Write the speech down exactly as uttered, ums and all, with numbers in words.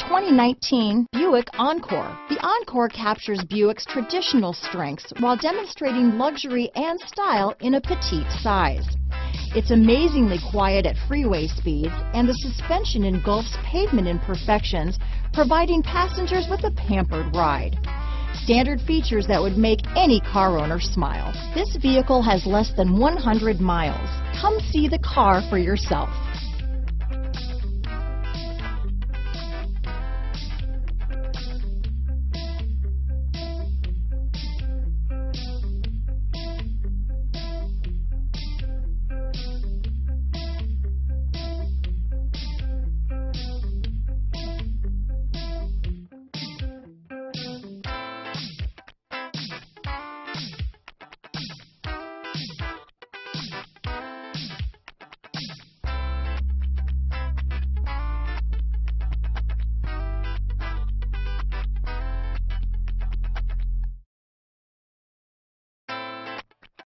twenty nineteen Buick Encore. The Encore captures Buick's traditional strengths while demonstrating luxury and style in a petite size. It's amazingly quiet at freeway speeds, and the suspension engulfs pavement imperfections, providing passengers with a pampered ride. Standard features that would make any car owner smile. This vehicle has less than one hundred miles. Come see the car for yourself.